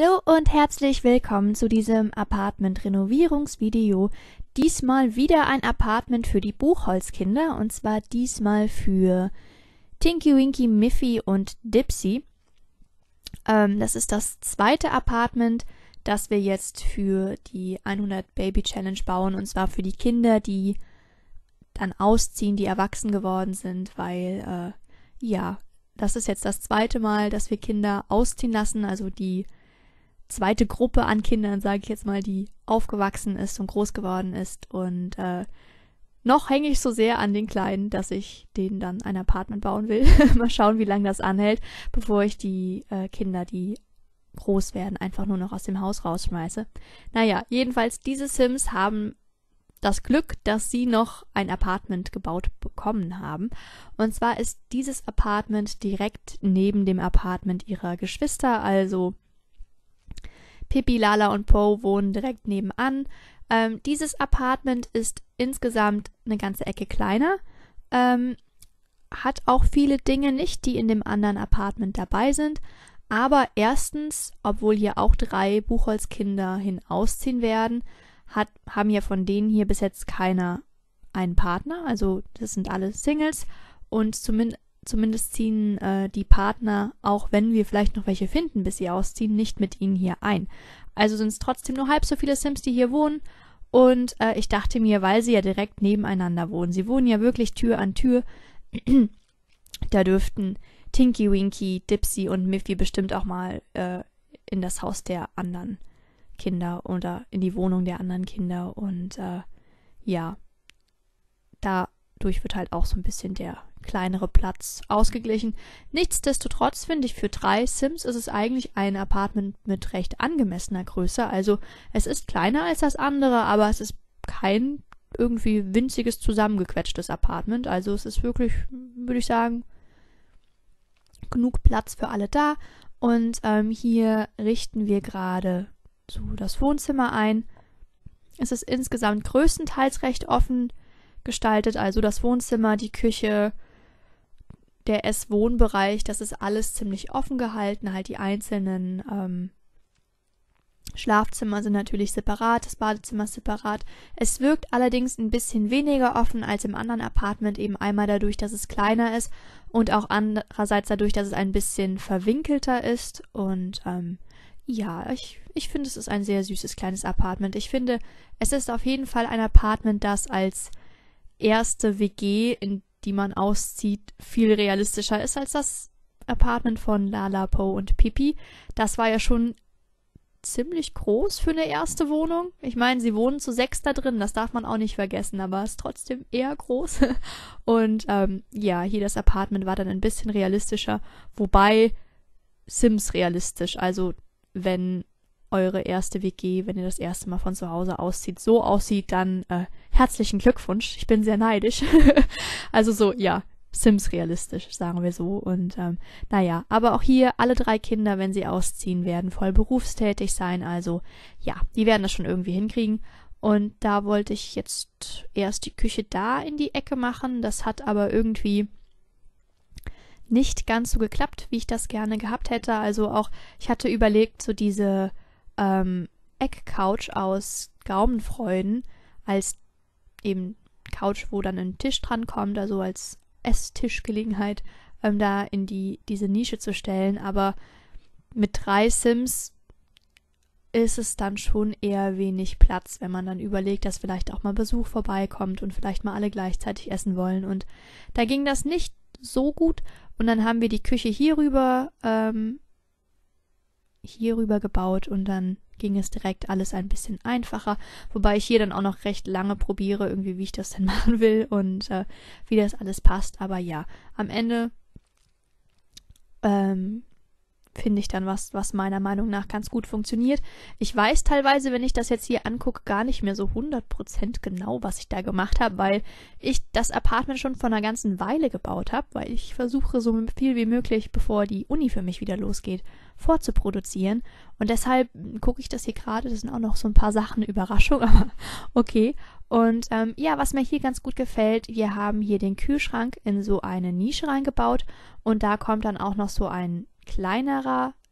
Hallo und herzlich willkommen zu diesem Apartment-Renovierungsvideo. Diesmal wieder ein Apartment für die Buchholzkinder, und zwar diesmal für Tinky Winky, Miffy und Dipsy. Das ist das zweite Apartment, das wir jetzt für die 100 Baby Challenge bauen, und zwar für die Kinder, die dann ausziehen, die erwachsen geworden sind, weil, das ist jetzt das zweite Mal, dass wir Kinder ausziehen lassen, also die zweite Gruppe an Kindern, sage ich jetzt mal, die aufgewachsen ist und groß geworden ist. Und noch hänge ich so sehr an den Kleinen, dass ich denen dann ein Apartment bauen will. Mal schauen, wie lange das anhält, bevor ich die Kinder, die groß werden, einfach nur noch aus dem Haus rausschmeiße. Naja, jedenfalls, diese Sims haben das Glück, dass sie noch ein Apartment gebaut bekommen haben. Und zwar ist dieses Apartment direkt neben dem Apartment ihrer Geschwister, also Pippi, Lala und Po wohnen direkt nebenan. Dieses Apartment ist insgesamt eine ganze Ecke kleiner, hat auch viele Dinge nicht, die in dem anderen Apartment dabei sind. Aber erstens, obwohl hier auch 3 Buchholzkinder hin ausziehen werden, haben ja von denen hier bis jetzt keiner einen Partner. Also das sind alle Singles, und zumindest ziehen die Partner, auch wenn wir vielleicht noch welche finden, bis sie ausziehen, nicht mit ihnen hier ein. Also sind es trotzdem nur halb so viele Sims, die hier wohnen. Und ich dachte mir, weil sie ja direkt nebeneinander wohnen, sie wohnen ja wirklich Tür an Tür, da dürften Tinky Winky, Dipsy und Miffy bestimmt auch mal in das Haus der anderen Kinder oder in die Wohnung der anderen Kinder. Und dadurch wird halt auch so ein bisschen der kleinere Platz ausgeglichen. Nichtsdestotrotz finde ich, für 3 Sims ist es eigentlich ein Apartment mit recht angemessener Größe. Also es ist kleiner als das andere, aber es ist kein irgendwie winziges, zusammengequetschtes Apartment. Also es ist wirklich, würde ich sagen, genug Platz für alle da. Und hier richten wir gerade so das Wohnzimmer ein. Es ist insgesamt größtenteils recht offen gestaltet, also das Wohnzimmer, die Küche, der Ess-Wohnbereich, das ist alles ziemlich offen gehalten. Halt die einzelnen Schlafzimmer sind natürlich separat, das Badezimmer ist separat. Es wirkt allerdings ein bisschen weniger offen als im anderen Apartment, eben einmal dadurch, dass es kleiner ist und auch andererseits dadurch, dass es ein bisschen verwinkelter ist. Und ich finde, es ist ein sehr süßes kleines Apartment. Ich finde, es ist auf jeden Fall ein Apartment, das als erste WG, in die man auszieht, viel realistischer ist als das Apartment von Lala, Po und Pippi. Das war ja schon ziemlich groß für eine erste Wohnung. Ich meine, sie wohnen zu 6 da drin, das darf man auch nicht vergessen, aber es ist trotzdem eher groß. Und hier das Apartment war dann ein bisschen realistischer, wobei Sims realistisch, also wenn eure erste WG, wenn ihr das erste Mal von zu Hause auszieht, so aussieht, dann herzlichen Glückwunsch. Ich bin sehr neidisch. Also so, ja, Sims realistisch, sagen wir so. Und aber auch hier, alle 3 Kinder, wenn sie ausziehen, werden voll berufstätig sein. Also ja, die werden das schon irgendwie hinkriegen. Und da wollte ich jetzt erst die Küche da in die Ecke machen. Das hat aber irgendwie nicht ganz so geklappt, wie ich das gerne gehabt hätte. Also auch, ich hatte überlegt, so diese Eckcouch aus Gaumenfreuden als eben Couch, wo dann ein Tisch dran kommt, also als Esstischgelegenheit, da in diese Nische zu stellen. Aber mit 3 Sims ist es dann schon eher wenig Platz, wenn man dann überlegt, dass vielleicht auch mal Besuch vorbeikommt und vielleicht mal alle gleichzeitig essen wollen. Und da ging das nicht so gut. Und dann haben wir die Küche hierüber gebaut, und dann ging es direkt alles ein bisschen einfacher, wobei ich hier dann auch noch recht lange probiere, irgendwie, wie ich das denn machen will und wie das alles passt. Aber ja, am Ende finde ich dann was meiner Meinung nach ganz gut funktioniert. Ich weiß teilweise, wenn ich das jetzt hier angucke, gar nicht mehr so 100% genau, was ich da gemacht habe, weil ich das Apartment schon vor einer ganzen Weile gebaut habe, weil ich versuche, so viel wie möglich, bevor die Uni für mich wieder losgeht, vorzuproduzieren. Und deshalb gucke ich das hier gerade, das sind auch noch so ein paar Sachen, Überraschung, aber okay. Und was mir hier ganz gut gefällt, wir haben hier den Kühlschrank in so eine Nische reingebaut, und da kommt dann auch noch so ein kleinerer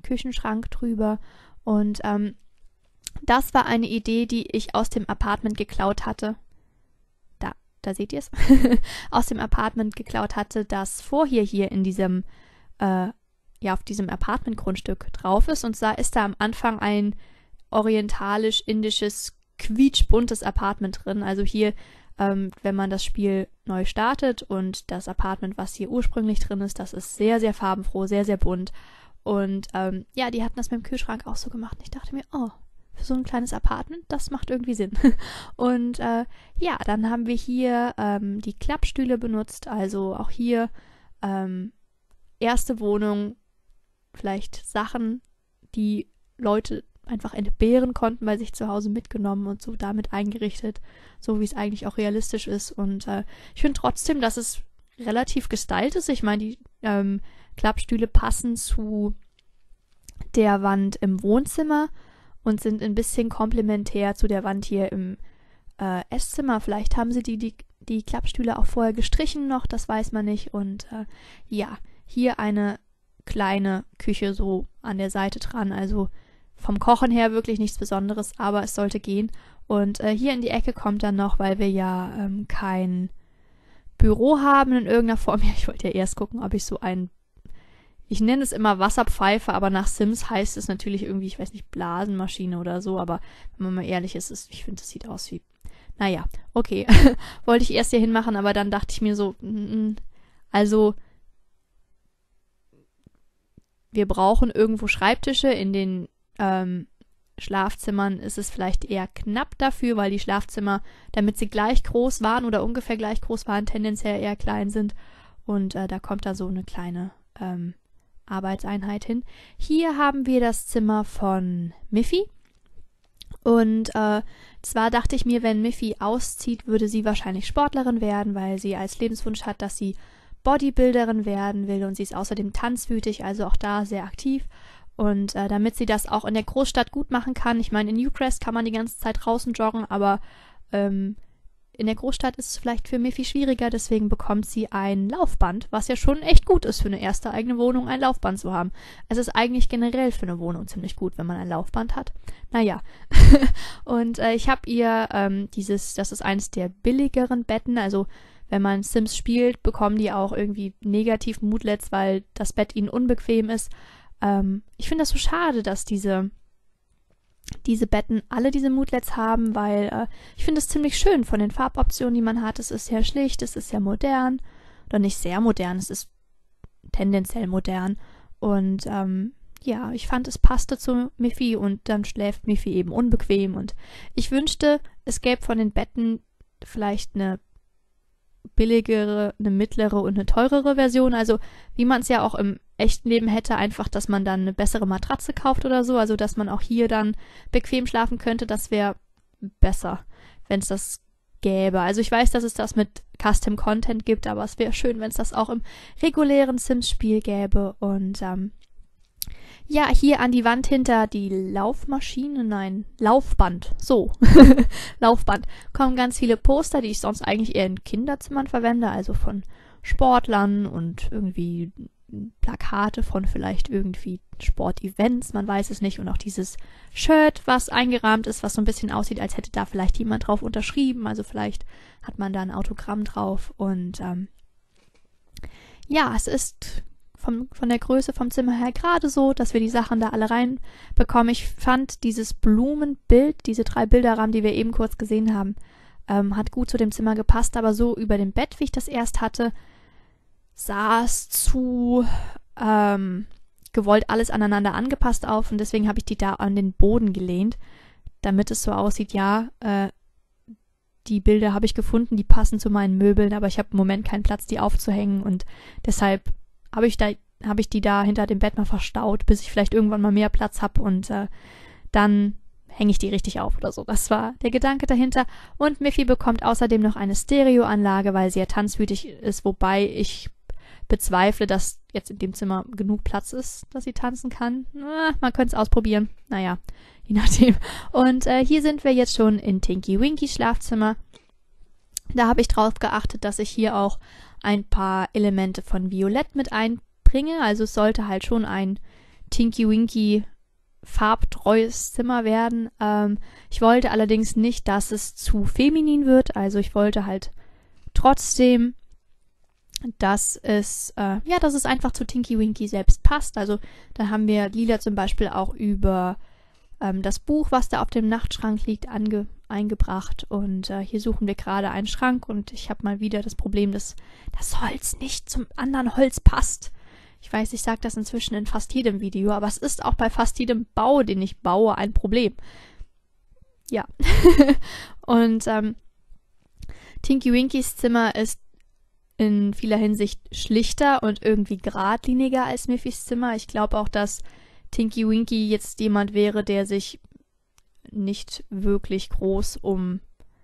Küchenschrank drüber. Und das war eine Idee, die ich aus dem Apartment geklaut hatte. Da seht ihr es. Aus dem Apartment geklaut hatte, das vorher hier in diesem, auf diesem Apartment-Grundstück drauf ist. Und zwar ist da am Anfang ein orientalisch-indisches, quietschbuntes Apartment drin. Also hier, wenn man das Spiel neu startet und das Apartment, was hier ursprünglich drin ist, das ist sehr, sehr farbenfroh, sehr, sehr bunt. Und die hatten das mit dem Kühlschrank auch so gemacht. Und ich dachte mir, oh, für so ein kleines Apartment, das macht irgendwie Sinn. Und dann haben wir hier die Klappstühle benutzt. Also auch hier erste Wohnung, vielleicht Sachen, die Leute einfach entbehren konnten, weil sich zu Hause mitgenommen und so damit eingerichtet, so wie es eigentlich auch realistisch ist. Und ich finde trotzdem, dass es relativ gestylt ist. Ich meine, die Klappstühle passen zu der Wand im Wohnzimmer und sind ein bisschen komplementär zu der Wand hier im Esszimmer. Vielleicht haben sie die Klappstühle auch vorher gestrichen noch, das weiß man nicht. Und hier eine kleine Küche so an der Seite dran. Also vom Kochen her wirklich nichts Besonderes, aber es sollte gehen. Und hier in die Ecke kommt dann noch, weil wir ja kein Büro haben in irgendeiner Form. Ja, ich wollte ja erst gucken, ob ich so ich nenne es immer Wasserpfeife, aber nach Sims heißt es natürlich irgendwie, ich weiß nicht, Blasenmaschine oder so, aber wenn man mal ehrlich ist, ich finde, das sieht aus wie, naja, okay, wollte ich erst hier hinmachen, aber dann dachte ich mir so, also wir brauchen irgendwo Schreibtische, in den Schlafzimmern ist es vielleicht eher knapp dafür, weil die Schlafzimmer, damit sie gleich groß waren oder ungefähr gleich groß waren, tendenziell eher klein sind und da kommt da so eine kleine Arbeitseinheit hin. Hier haben wir das Zimmer von Miffy und zwar dachte ich mir, wenn Miffy auszieht, würde sie wahrscheinlich Sportlerin werden, weil sie als Lebenswunsch hat, dass sie Bodybuilderin werden will und sie ist außerdem tanzwütig, also auch da sehr aktiv und damit sie das auch in der Großstadt gut machen kann, ich meine, in Newcrest kann man die ganze Zeit draußen joggen, aber in der Großstadt ist es vielleicht für Miffy schwieriger, deswegen bekommt sie ein Laufband, was ja schon echt gut ist für eine erste eigene Wohnung, ein Laufband zu haben. Es ist eigentlich generell für eine Wohnung ziemlich gut, wenn man ein Laufband hat. Naja, und ich habe ihr das ist eines der billigeren Betten, also wenn man Sims spielt, bekommen die auch irgendwie negativ Moodlets, weil das Bett ihnen unbequem ist. Ich finde das so schade, dass diese Betten alle diese Moodlets haben, weil ich finde es ziemlich schön von den Farboptionen, die man hat. Es ist sehr schlicht, es ist sehr modern. Oder nicht sehr modern, es ist tendenziell modern. Und ich fand, es passte zu Miffy und dann schläft Miffy eben unbequem. Und ich wünschte, es gäbe von den Betten vielleicht eine billigere, eine mittlere und eine teurere Version. Also wie man es ja auch im echten Leben hätte, einfach, dass man dann eine bessere Matratze kauft oder so, also dass man auch hier dann bequem schlafen könnte, das wäre besser, wenn es das gäbe. Also ich weiß, dass es das mit Custom Content gibt, aber es wäre schön, wenn es das auch im regulären Sims-Spiel gäbe. Und hier an die Wand hinter die Laufband, so, Laufband, kommen ganz viele Poster, die ich sonst eigentlich eher in Kinderzimmern verwende, also von Sportlern und irgendwie Plakate von vielleicht irgendwie Sportevents, man weiß es nicht. Und auch dieses Shirt, was eingerahmt ist, was so ein bisschen aussieht, als hätte da vielleicht jemand drauf unterschrieben. Also vielleicht hat man da ein Autogramm drauf. Und es ist von der Größe vom Zimmer her gerade so, dass wir die Sachen da alle reinbekommen. Ich fand dieses Blumenbild, diese 3 Bilderrahmen, die wir eben kurz gesehen haben, hat gut zu dem Zimmer gepasst. Aber so über dem Bett, wie ich das erst hatte, sah es zu gewollt alles aneinander angepasst auf und deswegen habe ich die da an den Boden gelehnt, damit es so aussieht, die Bilder habe ich gefunden, die passen zu meinen Möbeln, aber ich habe im Moment keinen Platz, die aufzuhängen und deshalb habe ich die da hinter dem Bett mal verstaut, bis ich vielleicht irgendwann mal mehr Platz habe und dann hänge ich die richtig auf oder so. Das war der Gedanke dahinter. Und Miffy bekommt außerdem noch eine Stereoanlage, weil sie ja tanzwütig ist, wobei ich bezweifle, dass jetzt in dem Zimmer genug Platz ist, dass sie tanzen kann. Man könnte es ausprobieren. Naja, je nachdem. Und hier sind wir jetzt schon in Tinky Winkys Schlafzimmer. Da habe ich drauf geachtet, dass ich hier auch ein paar Elemente von Violett mit einbringe. Also es sollte halt schon ein Tinky Winky farbtreues Zimmer werden. Ich wollte allerdings nicht, dass es zu feminin wird. Also ich wollte halt trotzdem, dass es einfach zu Tinky Winky selbst passt. Also da haben wir Lila zum Beispiel auch über das Buch, was da auf dem Nachtschrank liegt, eingebracht. Und hier suchen wir gerade einen Schrank und ich habe mal wieder das Problem, dass das Holz nicht zum anderen Holz passt. Ich weiß, ich sage das inzwischen in fast jedem Video, aber es ist auch bei fast jedem Bau, den ich baue, ein Problem. Ja. Und Tinky Winkys Zimmer ist in vieler Hinsicht schlichter und irgendwie geradliniger als Miffys Zimmer. Ich glaube auch, dass Tinky Winky jetzt jemand wäre, der sich nicht wirklich groß um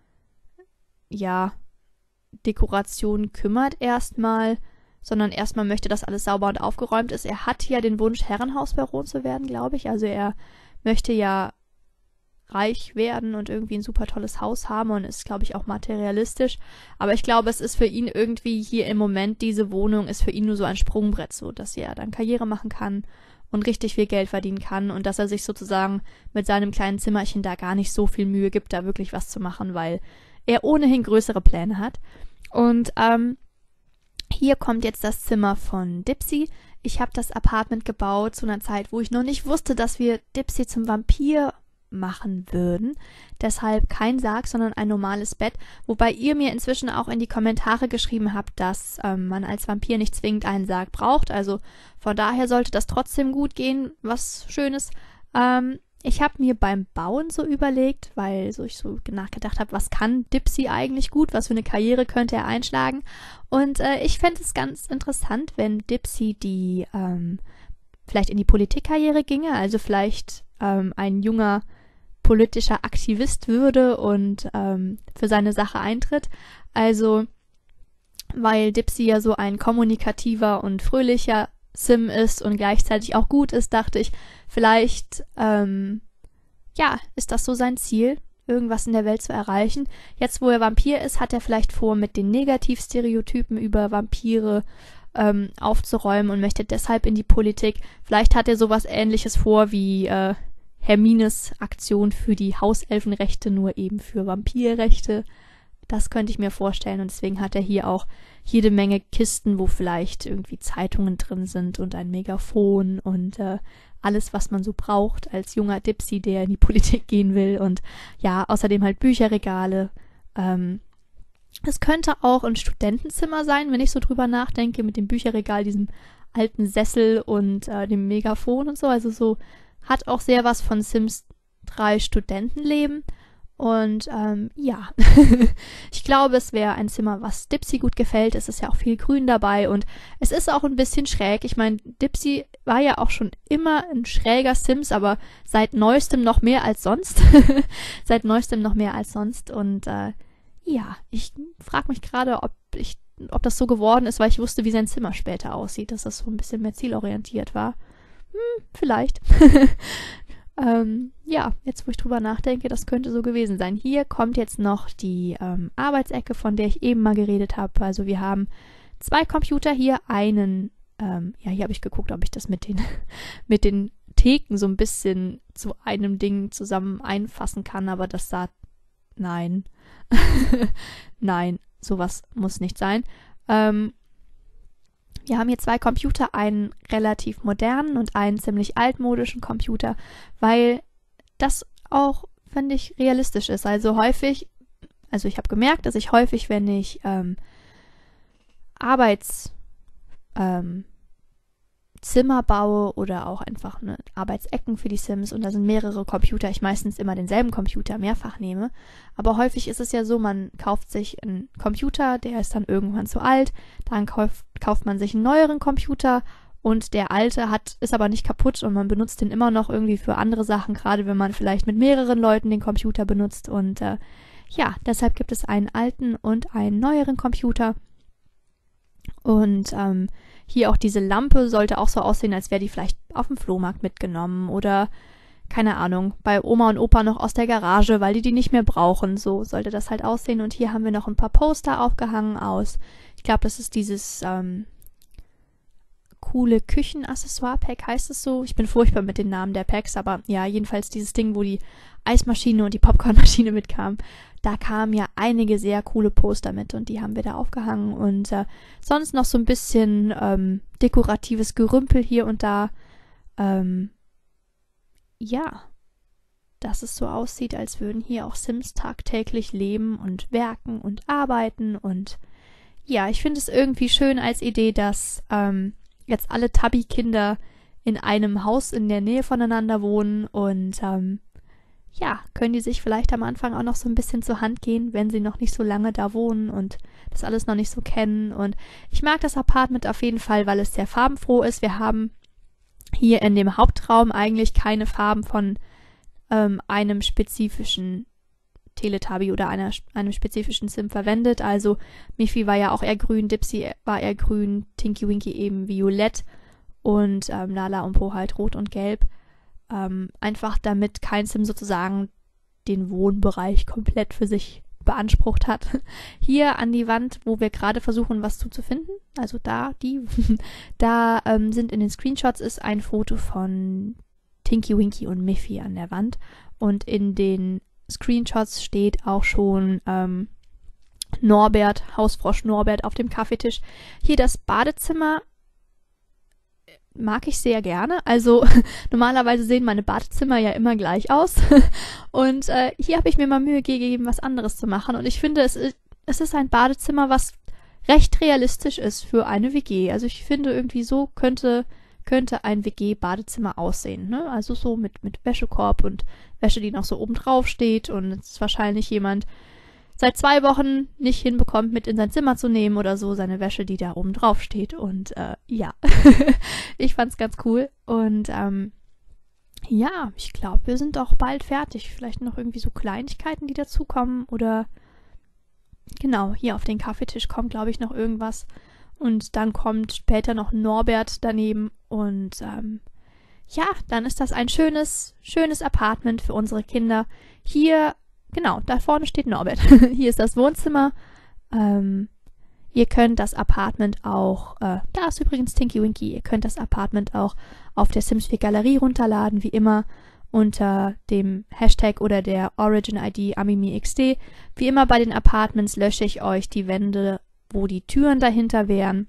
Dekoration kümmert erstmal, sondern erstmal möchte, dass alles sauber und aufgeräumt ist. Er hat ja den Wunsch, Herrenhausbaron zu werden, glaube ich. Also er möchte ja reich werden und irgendwie ein super tolles Haus haben und ist, glaube ich, auch materialistisch. Aber ich glaube, es ist für ihn irgendwie hier im Moment, diese Wohnung ist für ihn nur so ein Sprungbrett, so dass er dann Karriere machen kann und richtig viel Geld verdienen kann und dass er sich sozusagen mit seinem kleinen Zimmerchen da gar nicht so viel Mühe gibt, da wirklich was zu machen, weil er ohnehin größere Pläne hat. Und hier kommt jetzt das Zimmer von Dipsy. Ich habe das Apartment gebaut zu einer Zeit, wo ich noch nicht wusste, dass wir Dipsy zum Vampir machen würden. Deshalb kein Sarg, sondern ein normales Bett. Wobei ihr mir inzwischen auch in die Kommentare geschrieben habt, dass man als Vampir nicht zwingend einen Sarg braucht. Also von daher sollte das trotzdem gut gehen. Was Schönes. Ich habe mir beim Bauen so überlegt, weil ich so nachgedacht habe, was kann Dipsy eigentlich gut? Was für eine Karriere könnte er einschlagen? Und ich fände es ganz interessant, wenn Dipsy vielleicht in die Politikkarriere ginge. Also vielleicht ein junger politischer Aktivist würde und für seine Sache eintritt. Also, weil Dipsy ja so ein kommunikativer und fröhlicher Sim ist und gleichzeitig auch gut ist, dachte ich, vielleicht, ist das so sein Ziel, irgendwas in der Welt zu erreichen. Jetzt, wo er Vampir ist, hat er vielleicht vor, mit den Negativstereotypen über Vampire aufzuräumen und möchte deshalb in die Politik. Vielleicht hat er sowas Ähnliches vor wie Hermines Aktion für die Hauselfenrechte, nur eben für Vampirrechte. Das könnte ich mir vorstellen und deswegen hat er hier auch jede Menge Kisten, wo vielleicht irgendwie Zeitungen drin sind und ein Megafon und alles, was man so braucht als junger Dipsy, der in die Politik gehen will und ja, außerdem halt Bücherregale. Es könnte auch ein Studentenzimmer sein, wenn ich so drüber nachdenke, mit dem Bücherregal, diesem alten Sessel und dem Megafon und so. Also so hat auch sehr was von Sims 3 Studentenleben. Und ich glaube, es wäre ein Zimmer, was Dipsy gut gefällt. Es ist ja auch viel Grün dabei und es ist auch ein bisschen schräg. Ich meine, Dipsy war ja auch schon immer ein schräger Sims, aber seit neuestem noch mehr als sonst. Und ich frage mich gerade, ob das so geworden ist, weil ich wusste, wie sein Zimmer später aussieht, dass das so ein bisschen mehr zielorientiert war. Vielleicht. Jetzt wo ich drüber nachdenke, das könnte so gewesen sein. Hier kommt jetzt noch die Arbeitsecke, von der ich eben mal geredet habe. Also wir haben 2 Computer hier, hier habe ich geguckt, ob ich das mit den Theken so ein bisschen zu einem Ding zusammen einfassen kann, aber nein. Nein, sowas muss nicht sein. Wir haben hier 2 Computer, einen relativ modernen und einen ziemlich altmodischen Computer, weil das auch, finde ich, realistisch ist. Also ich habe gemerkt, dass ich häufig, wenn ich Zimmer baue oder auch einfach Arbeitsecken für die Sims und da sind mehrere Computer, ich meistens immer denselben Computer mehrfach nehme. Aber häufig ist es ja so, man kauft sich einen Computer, der ist dann irgendwann zu alt, dann kauft man sich einen neueren Computer und der alte ist aber nicht kaputt und man benutzt den immer noch irgendwie für andere Sachen, gerade wenn man vielleicht mit mehreren Leuten den Computer benutzt und deshalb gibt es einen alten und einen neueren Computer. Und hier auch diese Lampe sollte auch so aussehen, als wäre die vielleicht auf dem Flohmarkt mitgenommen oder, keine Ahnung, bei Oma und Opa noch aus der Garage, weil die nicht mehr brauchen. So sollte das halt aussehen. Und hier haben wir noch ein paar Poster aufgehangen ich glaube, das ist dieses coole Küchenaccessoire-Pack, heißt es so. Ich bin furchtbar mit den Namen der Packs, aber ja, jedenfalls dieses Ding, wo die Eismaschine und die Popcornmaschine mitkamen. Da kamen ja einige sehr coole Poster mit und die haben wir da aufgehangen. Und sonst noch so ein bisschen dekoratives Gerümpel hier und da. Ja, dass es so aussieht, als würden hier auch Sims tagtäglich leben und werken und arbeiten. Und ja, ich finde es irgendwie schön als Idee, dass jetzt alle Tabby-Kinder in einem Haus in der Nähe voneinander wohnen und ja, können die sich vielleicht am Anfang auch noch so ein bisschen zur Hand gehen, wenn sie noch nicht so lange da wohnen und das alles noch nicht so kennen. Und ich mag das Apartment auf jeden Fall, weil es sehr farbenfroh ist. Wir haben hier in dem Hauptraum eigentlich keine Farben von einem spezifischen Teletubby oder einem spezifischen Sim verwendet. Also Miffy war ja auch eher grün, Dipsy war eher grün, Tinky Winky eben violett und Lala und Po halt rot und gelb. Einfach damit kein Sim sozusagen den Wohnbereich komplett für sich beansprucht hat. Hier an die Wand, wo wir gerade versuchen, was zu finden, also da sind in den Screenshots ist ein Foto von Tinky Winky und Miffy an der Wand und in den Screenshots steht auch schon Norbert, Hausfrosch Norbert auf dem Kaffeetisch. Hier das Badezimmer mag ich sehr gerne. Also normalerweise sehen meine Badezimmer ja immer gleich aus. Und hier habe ich mir mal Mühe gegeben, was anderes zu machen. Und ich finde, es ist ein Badezimmer, was recht realistisch ist für eine WG. Also ich finde, irgendwie so könnte ein WG-Badezimmer aussehen. Ne? Also so mit Wäschekorb und Wäsche, die noch so oben drauf steht. Und es ist wahrscheinlich jemand seit 2 Wochen nicht hinbekommt, mit in sein Zimmer zu nehmen oder so, seine Wäsche, die da oben drauf steht. Und ja, ich fand's ganz cool. Und ja, ich glaube, wir sind auch bald fertig. Vielleicht noch irgendwie so Kleinigkeiten, die dazukommen. Oder genau, hier auf den Kaffeetisch kommt, glaube ich, noch irgendwas. Und dann kommt später noch Norbert daneben. Und ja, dann ist das ein schönes Apartment für unsere Kinder. Hier, genau, da vorne steht Norbert. Hier ist das Wohnzimmer. Ihr könnt das Apartment auch, da ist übrigens Tinky Winky, ihr könnt das Apartment auch auf der Sims 4 Galerie runterladen, wie immer unter dem Hashtag oder der Origin-ID AmimiXD. Wie immer bei den Apartments lösche ich euch die Wände, wo die Türen dahinter wären,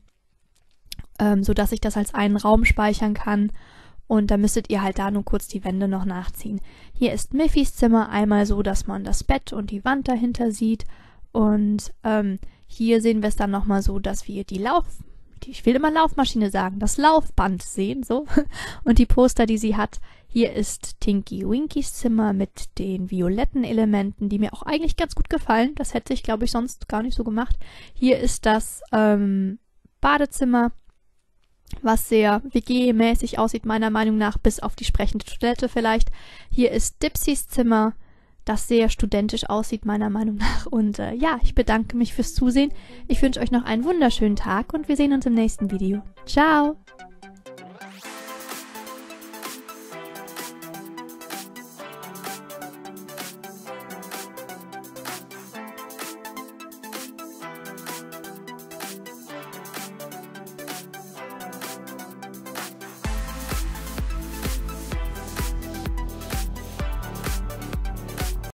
sodass ich das als einen Raum speichern kann. Und da müsstet ihr halt da nur kurz die Wände noch nachziehen. Hier ist Miffys Zimmer einmal so, dass man das Bett und die Wand dahinter sieht. Und hier sehen wir es dann nochmal so, dass wir ich will immer Laufmaschine sagen, das Laufband sehen, so. Und die Poster, die sie hat. Hier ist Tinky Winkys Zimmer mit den violetten Elementen, die mir auch eigentlich ganz gut gefallen. Das hätte ich, glaube ich, sonst gar nicht so gemacht. Hier ist das Badezimmer, was sehr WG-mäßig aussieht, meiner Meinung nach, bis auf die sprechende Toilette vielleicht. Hier ist Dipsys Zimmer, das sehr studentisch aussieht, meiner Meinung nach. Und ja, ich bedanke mich fürs Zusehen. Ich wünsche euch noch einen wunderschönen Tag und wir sehen uns im nächsten Video. Ciao!